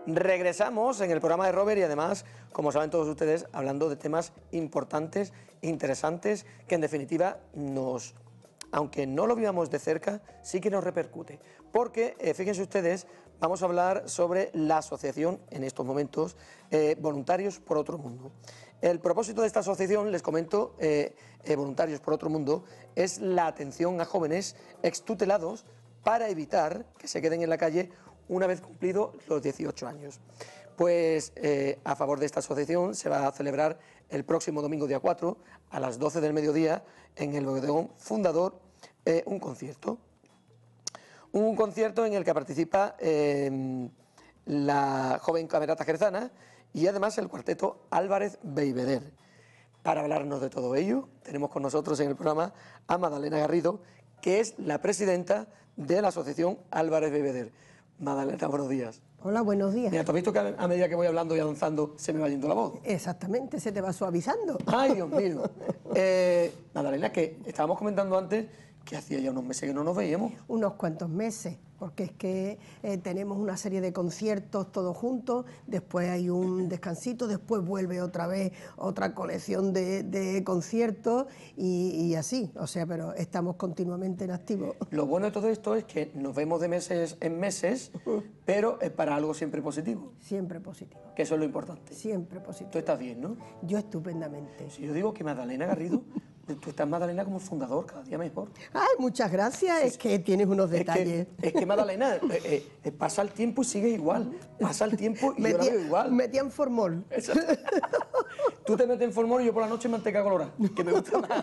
Regresamos en el programa de Robert y además, como saben todos ustedes, hablando de temas importantes, interesantes, que en definitiva nos, aunque no lo vivamos de cerca, sí que nos repercute. Porque, fíjense ustedes, vamos a hablar sobre la asociación, en estos momentos, Voluntarios por Otro Mundo. El propósito de esta asociación, les comento, Voluntarios por Otro Mundo, es la atención a jóvenes extutelados para evitar que se queden en la calle una vez cumplidos los 18 años. Pues a favor de esta asociación se va a celebrar el próximo domingo día 4 a las 12 del mediodía en el bodegón Fundador un concierto. Un concierto en el que participa la joven camerata jerezana y además el cuarteto Álvarez Beiveder. Para hablarnos de todo ello tenemos con nosotros en el programa a Madalena Garrido, que es la presidenta de la asociación Álvarez Beiveder. Madalena, buenos días. Hola, buenos días. Mira, ¿te has visto que a medida que voy hablando y avanzando se me va yendo la voz? Exactamente, se te va suavizando. Ay, Dios mío. Madalena, que estábamos comentando antes que hacía ya unos meses que no nos veíamos. Unos cuantos meses, porque es que tenemos una serie de conciertos todos juntos, después hay un descansito, después vuelve otra vez otra colección de conciertos y así, o sea, pero estamos continuamente en activo. Lo bueno de todo esto es que nos vemos de meses en meses, pero es para algo siempre positivo. Siempre positivo. Que eso es lo importante. Siempre positivo. Tú estás bien, ¿no? Yo estupendamente. Si yo digo que Madalena Garrido, tú estás, Madalena, como fundador, cada día mejor. Ay, muchas gracias, es que tienes unos detalles. Es que Madalena, pasa el tiempo y sigue igual. Pasa el tiempo y yo la veo igual. Metí en formol. Tú te metes en formol y yo por la noche en manteca colorada, que me gusta más.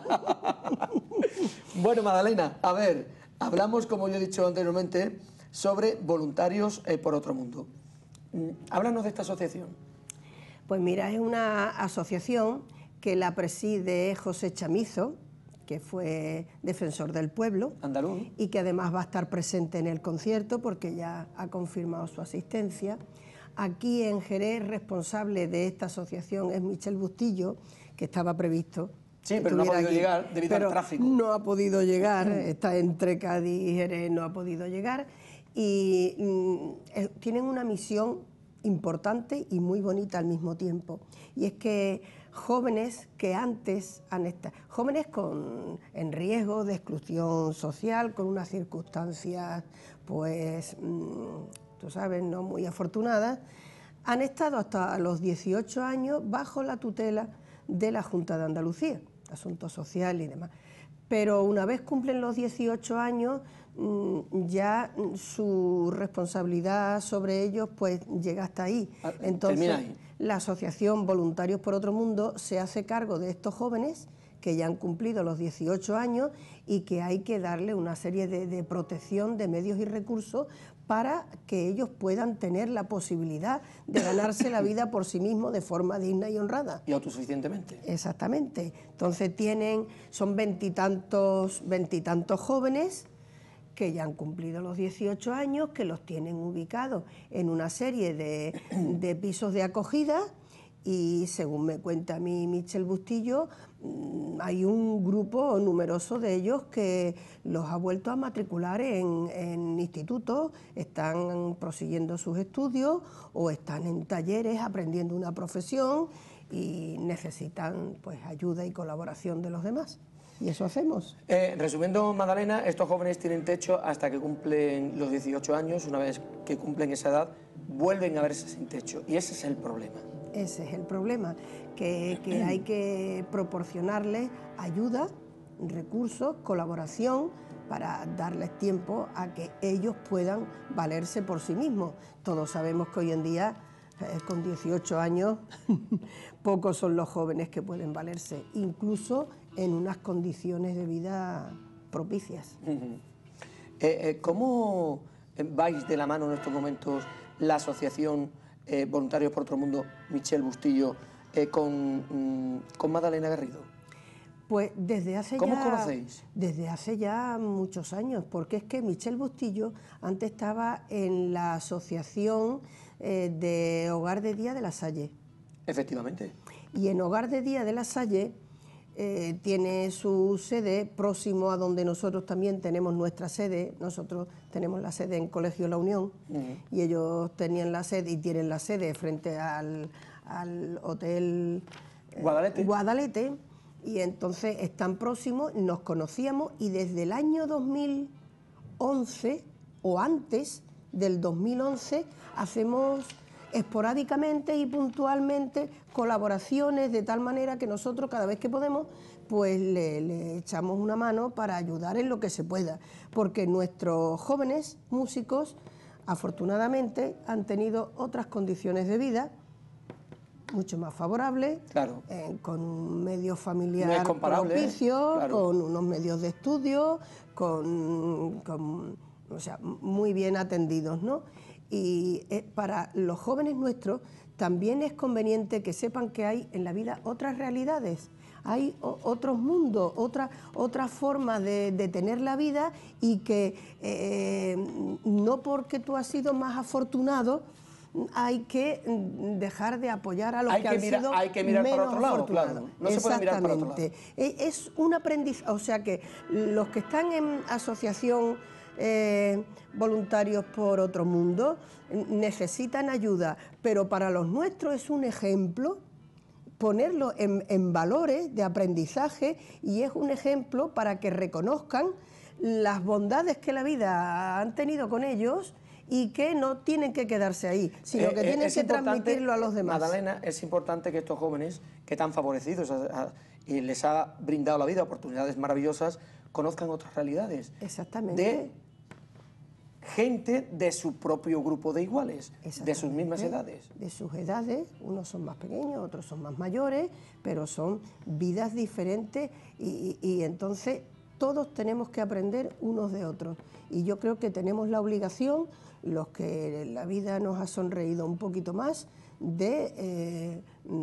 Bueno, Madalena, a ver, hablamos, como yo he dicho anteriormente, sobre Voluntarios por Otro Mundo. Háblanos de esta asociación. Pues mira, es una asociación que la preside José Chamizo, que fue defensor del pueblo, andaluz, y que además va a estar presente en el concierto porque ya ha confirmado su asistencia. Aquí en Jerez, responsable de esta asociación es Michel Bustillo, que estaba previsto. Sí, pero no ha podido llegar debido al tráfico. No ha podido llegar, está entre Cádiz y Jerez, no ha podido llegar. Y tienen una misión importante y muy bonita al mismo tiempo. Y es que jóvenes que antes han estado, jóvenes en riesgo de exclusión social, con unas circunstancias, pues, tú sabes, no muy afortunadas, han estado hasta los 18 años bajo la tutela de la Junta de Andalucía, Asuntos Sociales y demás. Pero una vez cumplen los 18 años, ya su responsabilidad sobre ellos pues llega hasta ahí. Entonces, la asociación Voluntarios por Otro Mundo se hace cargo de estos jóvenes que ya han cumplido los 18 años y que hay que darle una serie de protección de medios y recursos para que ellos puedan tener la posibilidad de ganarse la vida por sí mismos de forma digna y honrada. Y autosuficientemente. Exactamente. Entonces son veintitantos jóvenes que ya han cumplido los 18 años, que los tienen ubicados en una serie de pisos de acogida y, según me cuenta a mí Michel Bustillo, hay un grupo numeroso de ellos que los ha vuelto a matricular en institutos, están prosiguiendo sus estudios o están en talleres aprendiendo una profesión y necesitan pues ayuda y colaboración de los demás. Y eso hacemos. Resumiendo, Madalena, estos jóvenes tienen techo hasta que cumplen los 18 años. Una vez que cumplen esa edad, vuelven a verse sin techo. Y ese es el problema. Ese es el problema, que hay que proporcionarles ayuda, recursos, colaboración, para darles tiempo a que ellos puedan valerse por sí mismos. Todos sabemos que hoy en día, con 18 años, pocos son los jóvenes que pueden valerse, incluso en unas condiciones de vida propicias. ¿Cómo vais de la mano en estos momentos la asociación Voluntarios por Otro Mundo, Michel Bustillo, con Madalena Garrido? Pues desde hace ¿Cómo os conocéis? Desde hace ya muchos años, porque es que Michel Bustillo antes estaba en la asociación de Hogar de Día de La Salle. Efectivamente. Y en Hogar de Día de La Salle tiene su sede próximo a donde nosotros también tenemos nuestra sede. Nosotros tenemos la sede en Colegio La Unión y ellos tenían la sede y tienen la sede frente al Hotel Guadalete, y entonces están próximos, nos conocíamos y desde el año 2011 o antes del 2011 hacemos esporádicamente y puntualmente colaboraciones, de tal manera que nosotros cada vez que podemos pues le echamos una mano para ayudar en lo que se pueda, porque nuestros jóvenes músicos afortunadamente han tenido otras condiciones de vida mucho más favorables, claro, con un medio familiar no es comparable, propicio, claro, con unos medios de estudio, o sea, muy bien atendidos, ¿no? Y para los jóvenes nuestros también es conveniente que sepan que hay en la vida otras realidades, hay otros mundos, otras formas de tener la vida, y que no porque tú has sido más afortunado hay que dejar de apoyar a los que han sido hay que mirar menos para otro lado, afortunados. claro. No se puede mirar para otro lado. Es un aprendizaje, o sea que los que están en asociación voluntarios por otro mundo necesitan ayuda, pero para los nuestros es un ejemplo ponerlo en valores de aprendizaje, y es un ejemplo para que reconozcan las bondades que la vida han tenido con ellos y que no tienen que quedarse ahí, sino que tienen que transmitirlo a los demás. Magdalena, es importante que estos jóvenes que están favorecidos y les ha brindado la vida oportunidades maravillosas, conozcan otras realidades. Exactamente. De gente de su propio grupo de iguales, de sus mismas edades. De sus edades, unos son más pequeños, otros son más mayores, pero son vidas diferentes y entonces todos tenemos que aprender unos de otros. Y yo creo que tenemos la obligación, los que la vida nos ha sonreído un poquito más, de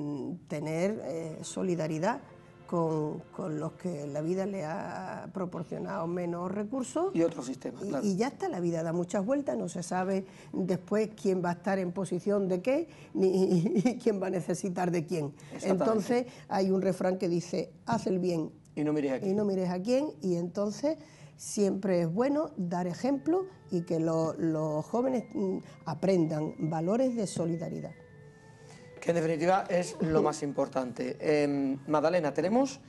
tener solidaridad con los que la vida le ha proporcionado menos recursos. Y otros sistemas, claro. Y ya está, la vida da muchas vueltas, no se sabe después quién va a estar en posición de qué, ni quién va a necesitar de quién. Entonces hay un refrán que dice, haz el bien y no mires a quién. Y no mires a quién, y entonces siempre es bueno dar ejemplo y que los jóvenes aprendan valores de solidaridad. Que en definitiva es lo más importante. Magdalena, tenemos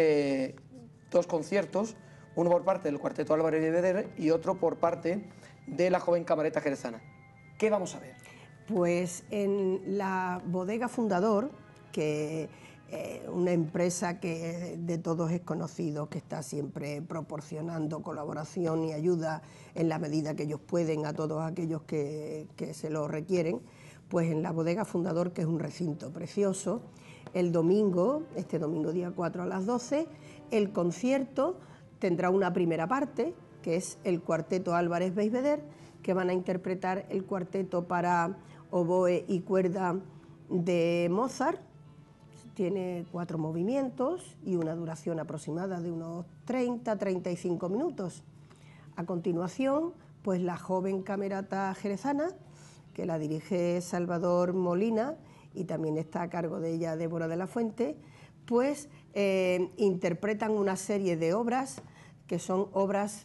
dos conciertos, uno por parte del Cuarteto Álvarez Beigbeder y otro por parte de la joven camareta jerezana. ¿Qué vamos a ver? Pues en la Bodega Fundador, que una empresa que de todos es conocido, que está siempre proporcionando colaboración y ayuda en la medida que ellos pueden a todos aquellos que se lo requieren, pues en la Bodega Fundador, que es un recinto precioso, el domingo, este domingo día 4 a las 12, el concierto tendrá una primera parte, que es el Cuarteto Álvarez Beigbeder, que van a interpretar el cuarteto para oboe y cuerda de Mozart. Tiene 4 movimientos y una duración aproximada de unos 30-35 minutos. A continuación, pues la joven camerata jerezana, que la dirige Salvador Molina y también está a cargo de ella Débora de la Fuente, pues interpretan una serie de obras que son obras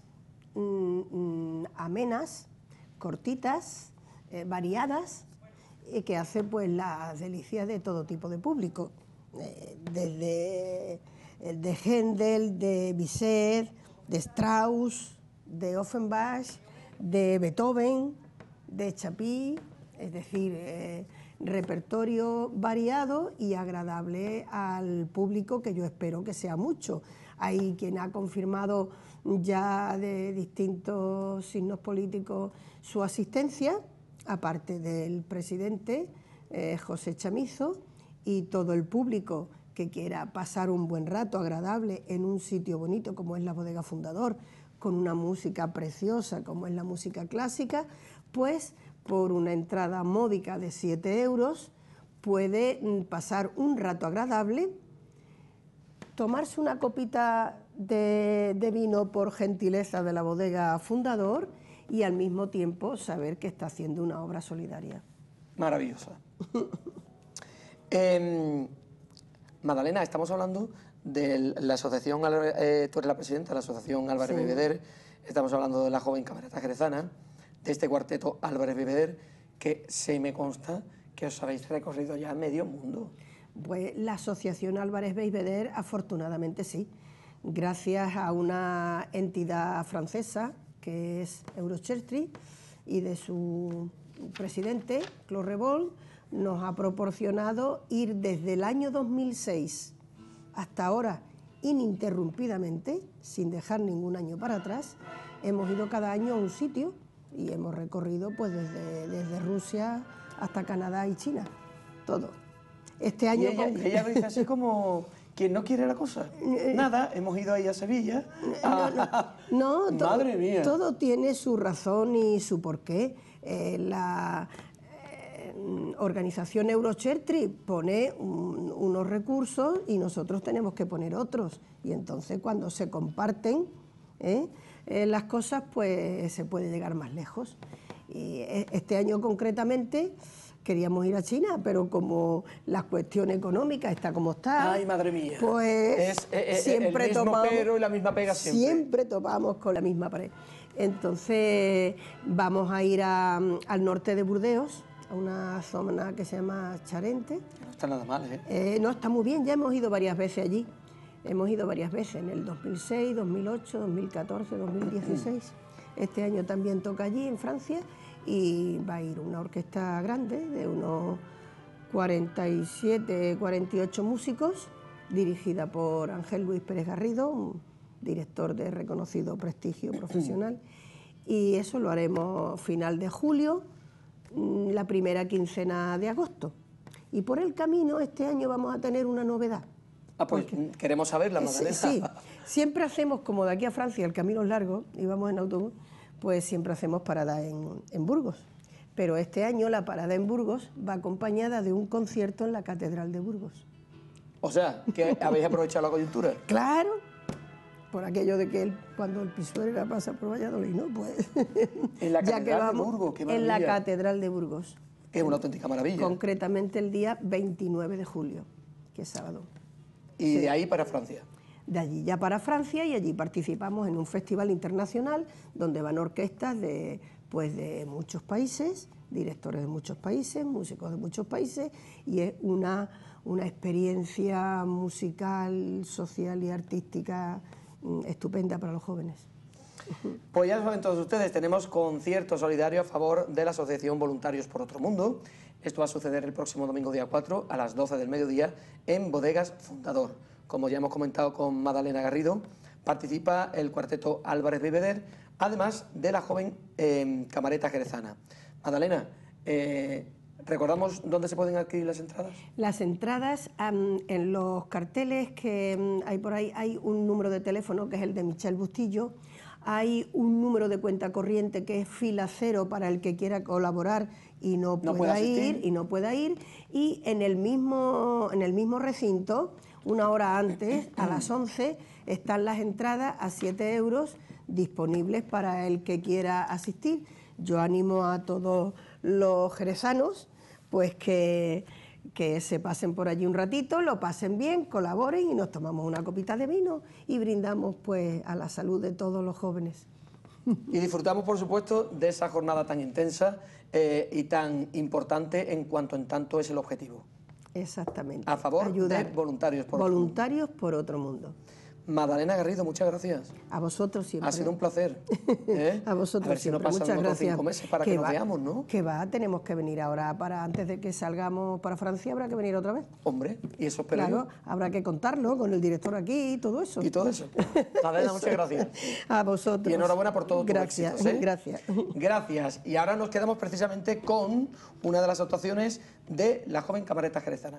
amenas, cortitas, variadas, que hacen pues las delicias de todo tipo de público, desde el de Händel, de Bizet, de Strauss, de Offenbach, de Beethoven, de Chapí, es decir, repertorio variado y agradable al público, que yo espero que sea mucho. Hay quien ha confirmado ya de distintos signos políticos su asistencia, aparte del presidente José Chamizo, y todo el público que quiera pasar un buen rato agradable en un sitio bonito como es la Bodega Fundador, con una música preciosa como es la música clásica, pues por una entrada módica de 7 euros puede pasar un rato agradable, tomarse una copita de vino por gentileza de la Bodega Fundador y al mismo tiempo saber que está haciendo una obra solidaria. Maravillosa. Magdalena, estamos hablando de la asociación, tú eres la presidenta de la asociación Álvarez Sí. Bebeder, estamos hablando de la joven camareta jerezana, de este cuarteto Álvarez Bebeder, que se me consta que os habéis recorrido ya medio mundo. Pues la asociación Álvarez Bebeder, afortunadamente sí, gracias a una entidad francesa que es Eurochurch y de su presidente, Claude Revol, nos ha proporcionado ir desde el año 2006 hasta ahora ininterrumpidamente, sin dejar ningún año para atrás. Hemos ido cada año a un sitio y hemos recorrido pues desde Rusia hasta Canadá y China, todo. Este año Y ella lo dice así como quien no quiere la cosa. Nada, hemos ido ahí a Sevilla. No, Madre mía. Todo tiene su razón y su porqué. La organización Eurochurch pone unos recursos y nosotros tenemos que poner otros. Y entonces cuando se comparten las cosas, pues se puede llegar más lejos. Y este año concretamente queríamos ir a China, pero como la cuestión económica está como está, Ay, madre mía. pues siempre el mismo topamos, pero y la misma pega siempre. Siempre topamos con la misma pared. Entonces vamos a ir al norte de Burdeos, a una zona que se llama Charente. No está nada mal, ¿eh? No, está muy bien, ya hemos ido varias veces allí. Hemos ido varias veces, en el 2006, 2008, 2014, 2016. Este año también toca allí, en Francia, y va a ir una orquesta grande de unos 47, 48 músicos, dirigida por Ángel Luis Pérez Garrido, un director de reconocido prestigio profesional, y eso lo haremos final de julio, la primera quincena de agosto. Y por el camino este año vamos a tener una novedad. Ah, pues queremos saberla, Magdalena. Sí, siempre hacemos, como de aquí a Francia el camino es largo y vamos en autobús, pues siempre hacemos parada en Burgos. Pero este año la parada en Burgos va acompañada de un concierto en la Catedral de Burgos. O sea, que habéis aprovechado la coyuntura. Claro, por aquello de que cuando el Pisuerga pasa por Valladolid, ¿no? Pues En la ya Catedral que vamos, de Burgos, qué en maravilla. la Catedral de Burgos. Es una auténtica maravilla. Concretamente el día 29 de julio, que es sábado. Y de ahí para Francia. De allí ya para Francia, y allí participamos en un festival internacional donde van orquestas de muchos países, directores de muchos países, músicos de muchos países, y es una experiencia musical, social y artística estupenda para los jóvenes. Pues ya saben todos ustedes, tenemos concierto solidario a favor de la Asociación Voluntarios por Otro Mundo. Esto va a suceder el próximo domingo día 4 a las 12 del mediodía en Bodegas Fundador. Como ya hemos comentado con Magdalena Garrido, participa el cuarteto Álvarez Bebeder, además de la joven camareta jerezana. Magdalena, ¿recordamos dónde se pueden adquirir las entradas? Las entradas, en los carteles que hay por ahí, hay un número de teléfono que es el de Michel Bustillo, hay un número de cuenta corriente que es fila 0 para el que quiera colaborar y no pueda ir, y en el mismo recinto, una hora antes, a las 11, están las entradas a 7 euros disponibles para el que quiera asistir. Yo animo a todos los jerezanos pues que se pasen por allí un ratito, lo pasen bien, colaboren y nos tomamos una copita de vino y brindamos pues a la salud de todos los jóvenes. Y disfrutamos, por supuesto, de esa jornada tan intensa y tan importante en tanto es el objetivo. Exactamente. A favor de Voluntarios por Otro Mundo. Voluntarios por Otro Mundo. Magdalena Garrido, muchas gracias. A vosotros siempre. Ha sido un placer. A vosotros a ver siempre. Si no pasan muchas otros gracias. 5 meses para que nos veamos, ¿no? Que va, tenemos que venir ahora antes de que salgamos para Francia, habrá que venir otra vez. Hombre, y eso espero Claro, yo. habrá que contarlo con el director aquí y todo eso. Y todo eso. Magdalena, muchas gracias. A vosotros. Y enhorabuena por todo tu Gracias, éxito, ¿eh? gracias. Gracias. Y ahora nos quedamos precisamente con una de las actuaciones de la joven camareta jerezana.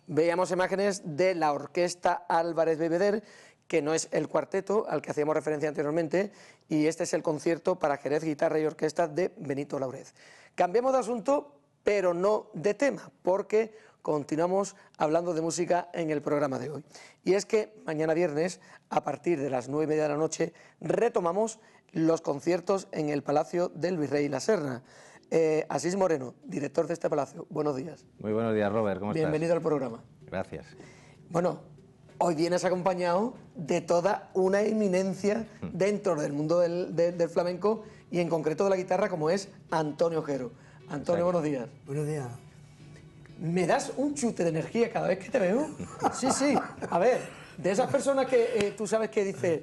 veíamos imágenes de la Orquesta Álvarez Bebeder, que no es el cuarteto al que hacíamos referencia anteriormente, y este es el concierto para Jerez, guitarra y orquesta de Benito Laurez. Cambiamos de asunto, pero no de tema, porque continuamos hablando de música en el programa de hoy. Y es que mañana viernes, a partir de las 9:30 de la noche, retomamos los conciertos en el Palacio del Virrey La Serna. Asís Moreno, director de este palacio, buenos días. Muy buenos días, Robert, ¿cómo estás? Bienvenido al programa. Gracias. Bueno, hoy vienes acompañado de toda una eminencia dentro del mundo del flamenco y en concreto de la guitarra, como es Antonio Ojero. Antonio, buenos días. Buenos días. ¿Me das un chute de energía cada vez que te veo? Sí, sí. A ver, de esas personas que tú sabes que dice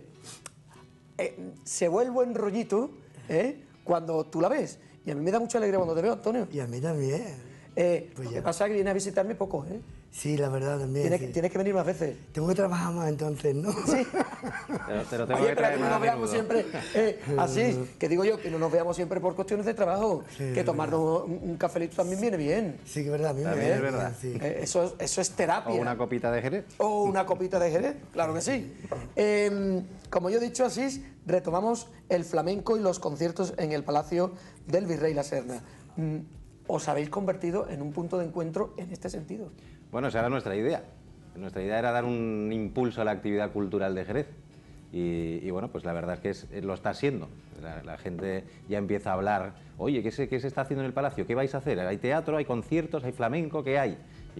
se vuelve buen rollito cuando tú la ves. Y a mí me da mucha alegría cuando te veo, Antonio. Y a mí también. Lo que pasa es que viene a visitarme poco, ¿eh? Sí, la verdad también. Tienes que venir más veces. Tengo que trabajar más entonces, ¿no? Sí. Pero tengo Oye, que pero traer que no más nos a veamos menudo. siempre así, que digo yo, que no nos veamos siempre por cuestiones de trabajo, que tomarnos un cafelito también viene bien. Sí, que es verdad, a mí me También es viene, verdad. sí. Eso es terapia. O una copita de Jerez. O una copita de Jerez, claro que sí. Como yo he dicho, Asís, retomamos el flamenco y los conciertos en el Palacio del Virrey La Serna. Os habéis convertido en un punto de encuentro en este sentido. Bueno, esa era nuestra idea. Nuestra idea era dar un impulso a la actividad cultural de Jerez. Y bueno, pues la verdad es que lo está siendo. La gente ya empieza a hablar, oye, ¿qué se está haciendo en el Palacio? ¿Qué vais a hacer? ¿Hay teatro, hay conciertos, hay flamenco? ¿Qué hay?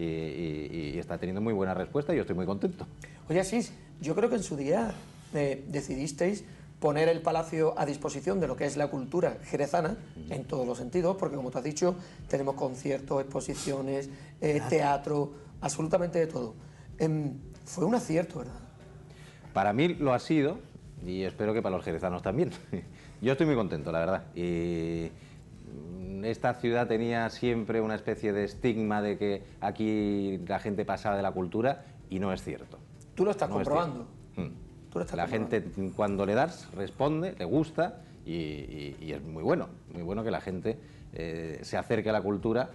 Y está teniendo muy buena respuesta y yo estoy muy contento. Oye, Asís, yo creo que en su día decidisteis poner el Palacio a disposición de lo que es la cultura jerezana, en todos los sentidos, porque como tú has dicho, tenemos conciertos, exposiciones, teatro, absolutamente de todo. Fue un acierto, ¿verdad? Para mí lo ha sido y espero que para los jerezanos también. Yo estoy muy contento, la verdad. Y esta ciudad tenía siempre una especie de estigma de que aquí la gente pasaba de la cultura y no es cierto. Tú lo estás No es comprobando. cierto. Tú lo estás La comprobando. gente cuando le das responde, le gusta y es muy bueno que la gente se acerque a la cultura.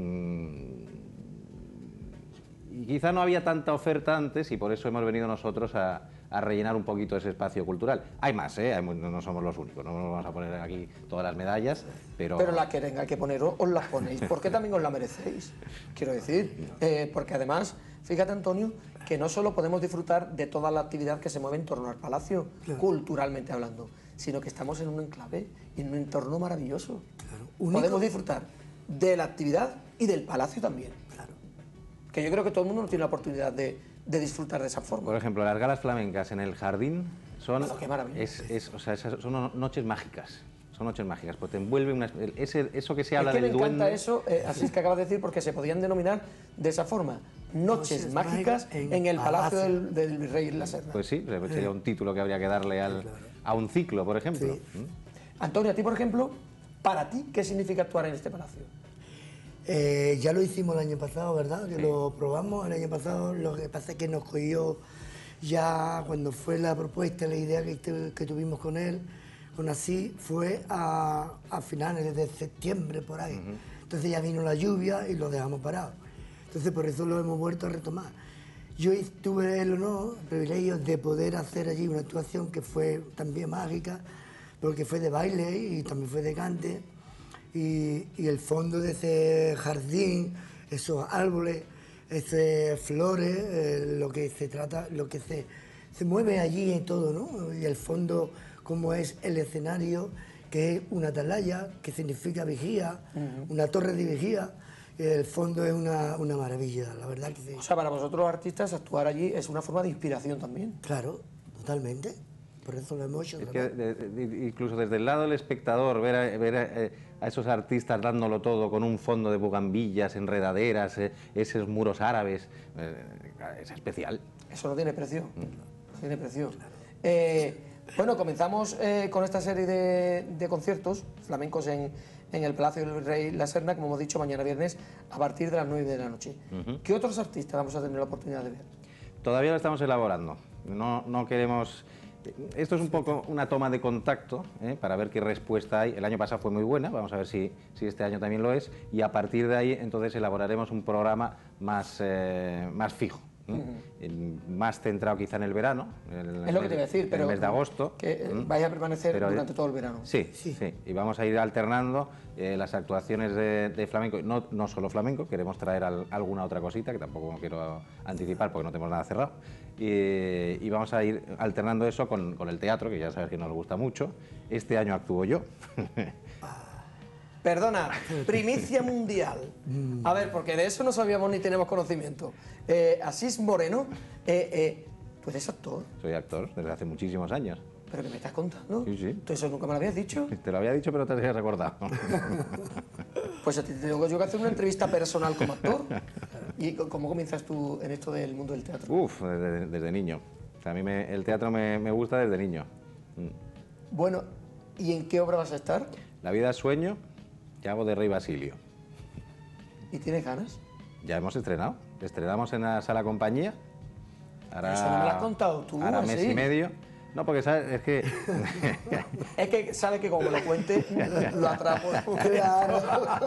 Y quizá no había tanta oferta antes y por eso hemos venido nosotros a rellenar un poquito ese espacio cultural. Hay más, no somos los únicos, no nos vamos a poner aquí todas las medallas, pero... Pero la que tenga que poner, os las ponéis, porque también os la merecéis, quiero decir. Porque además, fíjate, Antonio, que no solo podemos disfrutar de toda la actividad que se mueve en torno al Palacio, culturalmente hablando, sino que estamos en un enclave y en un entorno maravilloso. Claro. Podemos disfrutar de la actividad y del Palacio también. Claro. Que yo creo que todo el mundo no tiene la oportunidad de disfrutar de esa forma. Por ejemplo, las galas flamencas en el jardín son... ¡Qué maravilla! Son noches mágicas. Son noches mágicas, pues te envuelve eso que se habla Es que del me encanta duende... eso, así es que acabas de decir, porque se podían denominar de esa forma, noches mágicas en el Palacio del Virrey La Serna. Pues sí, sería un título que habría que darle a un ciclo, por ejemplo. Sí. Antonio, a ti, por ejemplo, para ti, ¿qué significa actuar en este palacio? Ya lo hicimos el año pasado, ¿verdad? Que Sí. lo probamos el año pasado. Lo que pasa es que nos cogió ya cuando fue la propuesta, la idea que tuvimos con él, con Asís, fue a finales de septiembre, por ahí. Entonces ya vino la lluvia y lo dejamos parado. Entonces por eso lo hemos vuelto a retomar. Yo tuve el honor, el privilegio de poder hacer allí una actuación que fue también mágica, porque fue de baile y también fue de cante. Y el fondo de ese jardín, esos árboles, esas flores, lo que se trata, lo que se mueve allí y todo, ¿no? Y el fondo, como es el escenario, que es una atalaya, que significa vigía, una torre de vigía. El fondo es una maravilla, la verdad que sí. O sea, para vosotros los artistas, actuar allí es una forma de inspiración también. Claro, totalmente. Por eso lo hemos hecho. Es ¿verdad? que incluso desde el lado del espectador, ver a esos artistas dándolo todo con un fondo de bugambillas, enredaderas, esos muros árabes, es especial. Eso no tiene precio. No tiene precio. Bueno, comenzamos con esta serie de conciertos flamencos en el Palacio del Virrey La Serna, como hemos dicho, mañana viernes a partir de las 9 de la noche. ¿Qué otros artistas vamos a tener la oportunidad de ver? Todavía lo estamos elaborando. No queremos Esto es un poco una toma de contacto para ver qué respuesta hay. El año pasado fue muy buena, vamos a ver si este año también lo es, y a partir de ahí entonces elaboraremos un programa más fijo. Más centrado quizá en el verano, Es lo que te iba a decir, pero en el mes de agosto. Que vaya a permanecer Pero, durante todo el verano. Sí, y vamos a ir alternando las actuaciones de flamenco, no solo flamenco, queremos traer alguna otra cosita, que tampoco quiero anticipar porque no tenemos nada cerrado, y vamos a ir alternando eso con el teatro, que ya sabes que nos gusta mucho. Este año actúo yo. Perdona, primicia mundial. A ver, porque de eso no sabíamos ni tenemos conocimiento. Asís Moreno, ¿tú eres actor? Soy actor desde hace muchísimos años. ¿Pero qué me estás contando? Sí, sí. ¿Tú eso nunca me lo habías dicho? Te lo había dicho, pero te habías recordado. Pues a ti te tengo yo que hacer una entrevista personal como actor. ¿Y cómo comienzas tú en esto del mundo del teatro? Uf, desde niño. O sea, a mí el teatro me gusta desde niño. Bueno, ¿y en qué obra vas a estar? La vida es sueño, que hago de Rey Basilio. ¿Y tienes ganas? Ya hemos estrenado. Estrenamos en la Sala Compañía. Ahora, Eso no me lo has contado tú, ahora así. mes y medio. No, porque sabes, es que... Es que sabe que como me lo cuente, lo atrapo. Claro,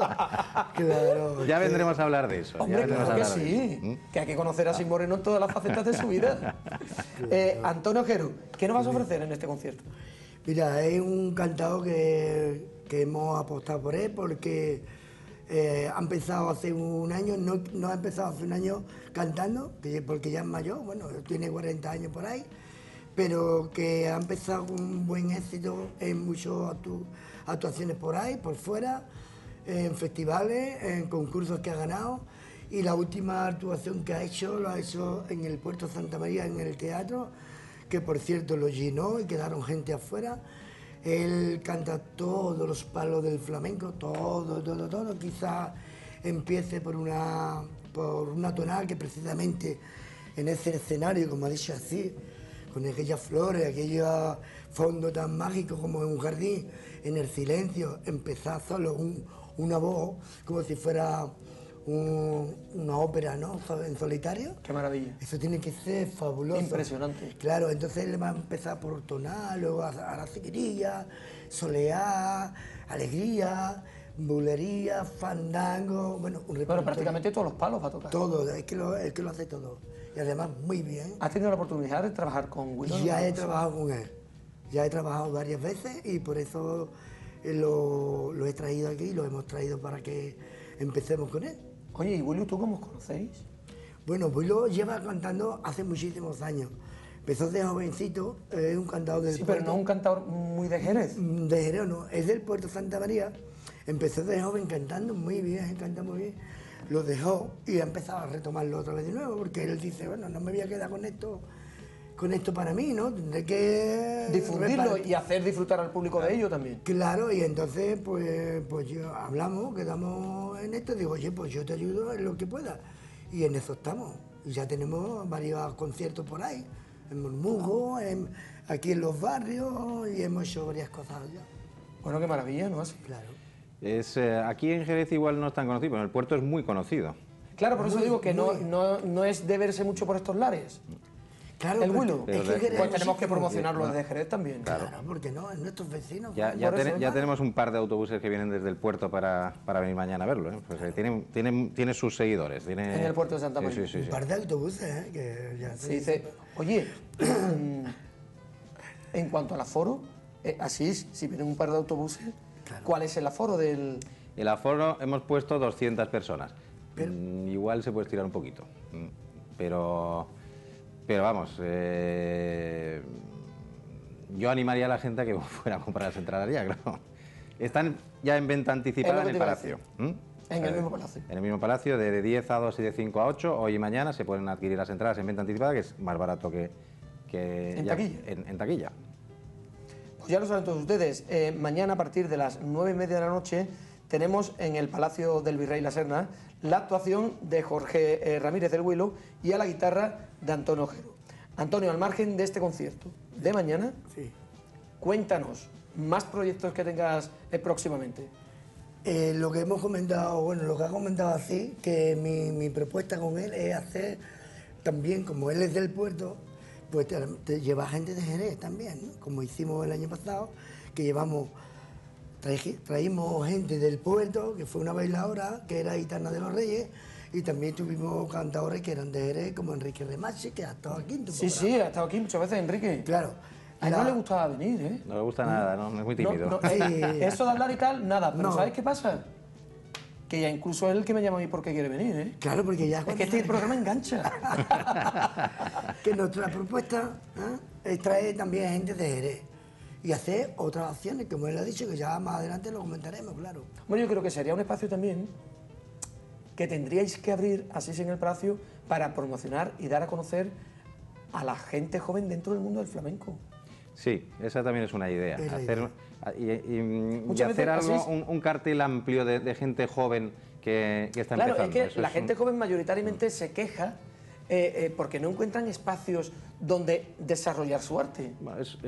claro. Ya vendremos a hablar de eso. Hombre, ya vendremos claro a que hablar de sí, eso. que hay que conocer a Asís Moreno en todas las facetas de su vida. Antonio Ojero, ¿qué nos vas a ofrecer en este concierto? Mira, es un cantado que hemos apostado por él porque ha empezado hace un año, no ha empezado hace un año cantando, porque ya es mayor, bueno, tiene 40 años por ahí, pero que ha empezado con un buen éxito en muchas actuaciones por ahí, por fuera, en festivales, en concursos que ha ganado, y la última actuación que ha hecho, lo ha hecho en el Puerto Santa María, en el teatro, que por cierto lo llenó y quedaron gente afuera. Él canta todos los palos del flamenco, todo. Quizá empiece por una tonal que precisamente en ese escenario, como ha dicho así, con aquellas flores, aquellos fondos tan mágicos como en un jardín, en el silencio, empezar solo una voz, como si fuera una ópera, ¿no? En solitario. Qué maravilla. Eso tiene que ser fabuloso. Impresionante. Claro, entonces él va a empezar por tonal, luego a la seguiría, soleá, alegría, bulería, fandango, bueno, un Bueno, repertorio. prácticamente todos los palos va a tocar. Todo, es que lo hace todo. Y además muy bien. ¿Has tenido la oportunidad de trabajar con Willow? Ya he trabajado con él. Ya he trabajado varias veces y por eso lo he traído aquí, lo hemos traído para que empecemos con él. Oye, ¿y Willow, tú cómo os conocéis? Bueno, Willow lleva cantando hace muchísimos años. Empezó de jovencito, es un cantador del Sí, pero puerto. no un cantador muy de Jerez. De Jerez, no, es del Puerto Santa María. Empezó de joven cantando muy bien, canta muy bien. Lo dejó y ha empezado a retomarlo otra vez de nuevo, porque él dice, bueno, no me voy a quedar con esto para mí, ¿no? Tendré que Difundirlo y hacer disfrutar al público de ello también. Claro, y entonces pues yo hablamos, quedamos en esto, digo, oye, pues yo te ayudo en lo que pueda. Y en eso estamos. Y ya tenemos varios conciertos por ahí, en Murmujo, aquí en los barrios, y hemos hecho varias cosas ya. Bueno, qué maravilla, ¿no? Así. Claro. Aquí en Jerez igual no es tan conocido, pero en el puerto es muy conocido. Claro, por eso digo que no es de verse mucho por estos lares. Claro, El porque Willow. es que queremos Pues tenemos que sitio promocionarlo desde Jerez también. Claro, porque no, en nuestros vecinos. Ya Por eso, ¿no? tenemos un par de autobuses que vienen desde el puerto para venir mañana a verlo. Pues, tiene sus seguidores. En el puerto de Santa María. Sí. Un par de autobuses, que ya Se dice, oye, en cuanto al aforo, así es, si vienen un par de autobuses, ¿cuál es el aforo del...? El aforo hemos puesto 200 personas. Igual se puede estirar un poquito. Pero vamos, yo animaría a la gente a que fuera a comprar las entradas ya, claro. Están ya en venta anticipada en el Palacio. En el mismo palacio. En el mismo palacio, de 10 a 2 y de 5 a 8, hoy y mañana se pueden adquirir las entradas en venta anticipada, que es más barato que ¿En ya- taquilla? en taquilla. Pues ya lo saben todos ustedes, mañana a partir de las 9:30 de la noche tenemos en el Palacio del Virrey La Serna la actuación de Jorge Ramírez del Willow y a la guitarra de Antonio Ojero. Antonio, al margen de este concierto de mañana, Sí. cuéntanos más proyectos que tengas próximamente. Lo que hemos comentado, bueno, lo que ha comentado así, que mi propuesta con él es hacer también, como él es del puerto, pues te lleva gente de Jerez también, ¿no? Como hicimos el año pasado, que traímos gente del puerto, que fue una bailadora, que era Gitana de los Reyes, y también tuvimos cantadores que eran de Jerez, como Enrique Remache, que ha estado aquí en tu Sí, programa. sí, ha estado aquí muchas veces, Enrique. Claro. A él no le gustaba venir, ¿eh? No le gusta nada, ¿no? Es muy tímido. Eso de hablar y tal, nada. Pero No. ¿sabes qué pasa? Que ya incluso es el que me llama a mí porque quiere venir, ¿eh? Claro, porque ya... Es que este programa engancha. Que nuestra propuesta es traer también gente de Jerez y hacer otras acciones, como él ha dicho, que ya más adelante lo comentaremos, claro. Bueno, yo creo que sería un espacio también que tendríais que abrir, así en el Palacio, para promocionar y dar a conocer a la gente joven dentro del mundo del flamenco. Sí, esa también es una idea. Es la Hacer, y Muchas hacer veces algo, así es. un cartel amplio de gente joven que está Claro, empezando. es que Eso la es gente joven mayoritariamente se queja porque no encuentran espacios donde desarrollar su arte. Bueno, eso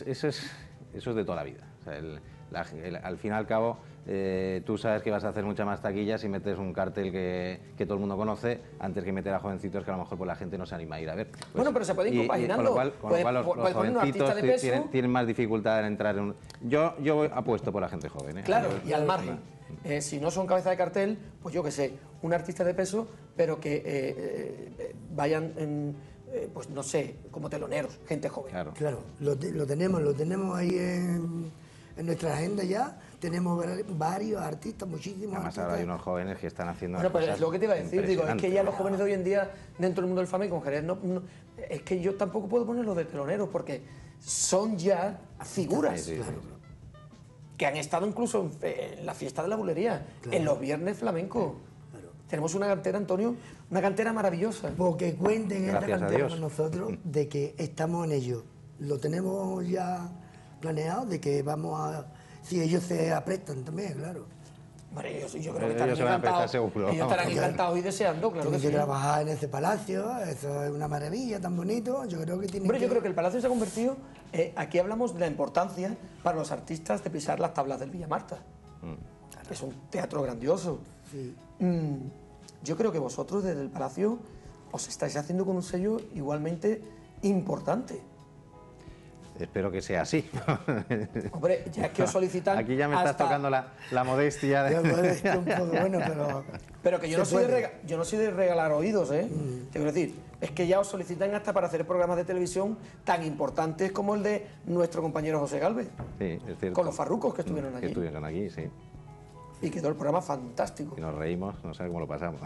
es de toda la vida. O sea, al fin y al cabo, tú sabes que vas a hacer mucha más taquilla si metes un cartel que todo el mundo conoce, antes que meter a jovencitos que a lo mejor pues, la gente no se anima a ir a ver. Pues, Bueno, pero se puede ir compaginando. Con lo cual los Puedes poner un artista jovencitos de peso. tienen más dificultad en entrar en un... Yo apuesto por la gente joven. Claro, y al margen. Si no son cabeza de cartel, pues yo qué sé, un artista de peso, pero que vayan, pues no sé, como teloneros, gente joven. Claro. Claro, lo tenemos ahí en nuestra agenda ya. Tenemos varios artistas, muchísimos Además artistas. ahora hay unos jóvenes que están haciendo Bueno, pues cosas es lo que te iba a decir, digo, es que ya los impresionantes. jóvenes de hoy en día, dentro del mundo del flamenco, en Jerez, es que yo tampoco puedo ponerlos de teloneros, porque son ya figuras. Sí, sí, sí. Que han estado incluso en la fiesta de la bulería, en los viernes flamencos. Tenemos una cantera, Antonio, una cantera maravillosa. Porque cuenten esta Gracias a cantera Dios. con nosotros de que estamos en ello. Lo tenemos ya planeado, de que vamos a... Si ellos se aprestan también, claro. Bueno, yo creo que Ellos estarán se van a prestar encantados. seguro. Ellos estarán Vamos. encantados y deseando, claro que Tienen que sí. trabajar en ese palacio, eso es una maravilla, tan bonito. Yo creo que tienen Hombre, que... yo creo que el Palacio se ha convertido... aquí hablamos de la importancia para los artistas de pisar las tablas del Villa Marta. Es un teatro grandioso. Sí. Yo creo que vosotros desde el Palacio os estáis haciendo con un sello igualmente importante. Espero que sea así. Hombre, ya es que os solicitan... Aquí ya me estás hasta- tocando la modestia de... Yo puedo decir un poco bueno, pero... Pero que yo no, se soy de puede. yo no soy de regalar oídos, ¿eh? Te quiero decir, es que ya os solicitan hasta para hacer programas de televisión tan importantes como el de nuestro compañero José Galvez, Sí, es cierto. con los farrucos que estuvieron Que aquí. estuvieron aquí, sí. Y quedó el programa fantástico. Y nos reímos, no sé cómo lo pasamos.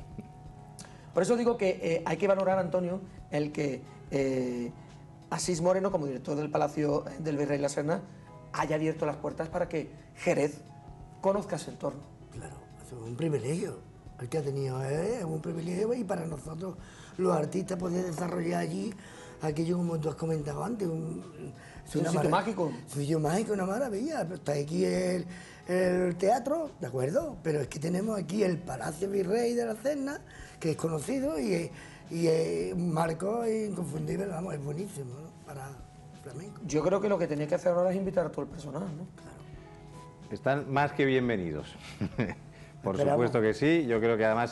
Por eso digo que hay que valorar, Antonio, el que Asís Moreno, como director del Palacio del Virrey La Serna, haya abierto las puertas para que Jerez conozca ese entorno. Claro, eso es un privilegio. El que ha tenido es un privilegio y para nosotros, los artistas, poder desarrollar allí aquello como tú has comentado antes. Es un sitio mágico. Un sitio mágico, una maravilla. Está aquí el teatro, ¿de acuerdo? Pero es que tenemos aquí el Palacio Virrey de la Serna, que es conocido y es un marco inconfundible, vamos, es buenísimo, ¿no? Para flamenco. Yo creo que lo que tenéis que hacer ahora es invitar a todo el personal, ¿no? Están más que bienvenidos. Por Esperamos. supuesto que sí. Yo creo que además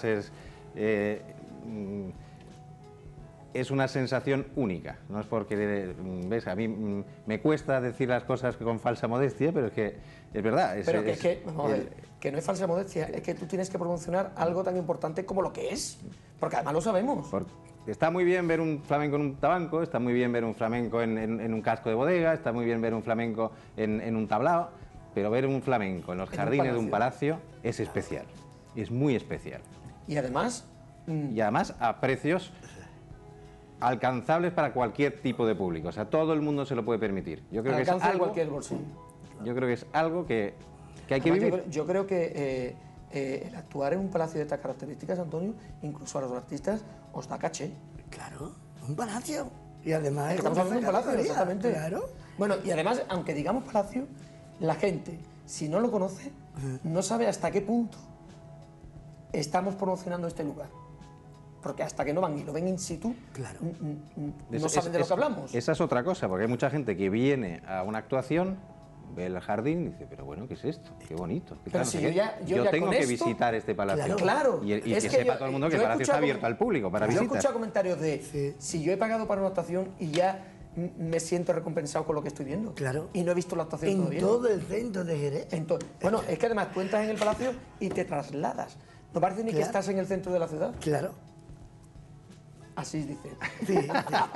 es una sensación única. No es porque, ves, a mí me cuesta decir las cosas con falsa modestia, pero es que es verdad. Pero que es que, vamos a ver, que no es falsa modestia, es que tú tienes que promocionar algo tan importante como lo que es, porque además lo sabemos. Está muy bien ver un flamenco en un tabanco, está muy bien ver un flamenco en un casco de bodega, está muy bien ver un flamenco en un tablao, pero ver un flamenco en los jardines de un palacio es especial, es muy especial. Y además, Y además a precios alcanzables para cualquier tipo de público, o sea, todo el mundo se lo puede permitir. Yo creo que es alcance de algo, cualquier bolsillo. yo creo que es algo que hay que Además, vivir. yo creo que el actuar en un palacio de estas características, Antonio, incluso a los artistas, os da caché. Claro, un palacio. Y además es Estamos hablando de un palacio, categoría, exactamente. Claro. Bueno, y además, aunque digamos palacio, la gente, si no lo conoce, no sabe hasta qué punto estamos promocionando este lugar. Porque hasta que no van y lo ven in situ, Claro. no saben de lo que hablamos. Esa es otra cosa, porque hay mucha gente que viene a una actuación, ve el jardín y dice, pero bueno, ¿qué es esto? Qué bonito. Qué Pero tal, si no sé yo qué. ya tengo con que esto- visitar este palacio. Claro. Y Es que que sepa yo- todo el mundo que yo el he palacio está escuchado abierto al público para Yo he visitas. escuchado comentarios de, Sí. si yo he pagado para una actuación y ya me siento recompensado con lo que estoy viendo. Claro. Y no he visto la actuación En todavía. todo el centro de Jerez. Bueno, es que además tú entras en el palacio y te trasladas. No parece ni que Claro. estás en el centro de la ciudad. Claro. Así dice. Sí, sí.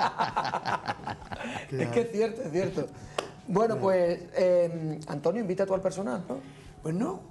Es que es cierto, es cierto. Bueno, pues, Antonio, invita tú al personal, ¿no? Pues no.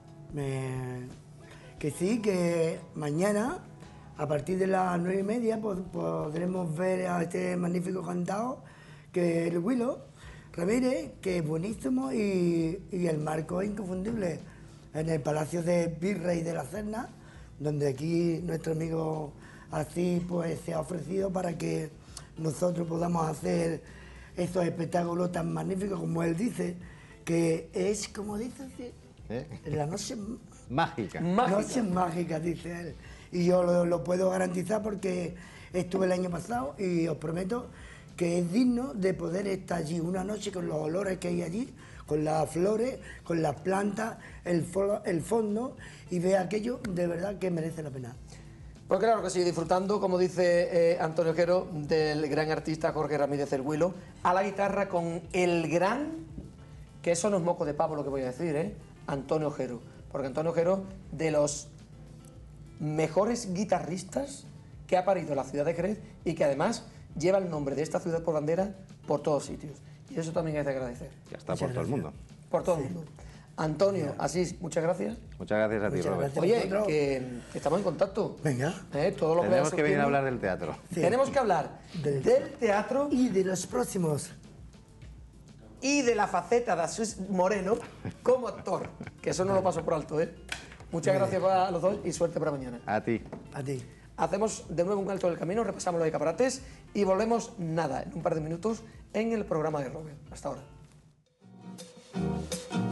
Que sí, que mañana, a partir de las 9:30, podremos ver a este magnífico cantado, que es el Willow Ramírez, que es buenísimo y el marco es inconfundible. En el Palacio de Virrey de la Serna, donde aquí nuestro amigo Asís pues, se ha ofrecido para que nosotros podamos hacer esos espectáculos tan magníficos como él dice, que es, como dice, la noche Mágica. noche mágica, dice él. Y yo lo puedo garantizar porque estuve el año pasado y os prometo que es digno de poder estar allí una noche con los olores que hay allí, con las flores, con las plantas, el fondo, y ver aquello de verdad que merece la pena. Pues claro que sí, disfrutando, como dice Antonio Ojero, del gran artista Jorge Ramírez el Huilo, a la guitarra con el gran, que eso no es moco de pavo lo que voy a decir, Antonio Ojero. Porque Antonio Ojero, de los mejores guitarristas que ha parido la ciudad de Jerez y que además lleva el nombre de esta ciudad por bandera por todos sitios. Y eso también hay que agradecer. Ya está por todo el mundo. Por todo el mundo. Antonio, Asís, muchas gracias. Muchas gracias a ti, Muchas Robert. gracias. Oye, Vosotros. que estamos en contacto. Venga. Todo lo Tenemos que venir surgiendo. a hablar del teatro. Sí. Tenemos que hablar Del- del teatro Y de los próximos. y de la faceta de Asís Moreno como actor, que eso no lo paso por alto, ¿eh? Muchas gracias a los dos y suerte para mañana. A ti. A ti. Hacemos de nuevo un alto del camino, repasamos los escaparates y volvemos, nada, en un par de minutos en el programa de Robert. Hasta ahora.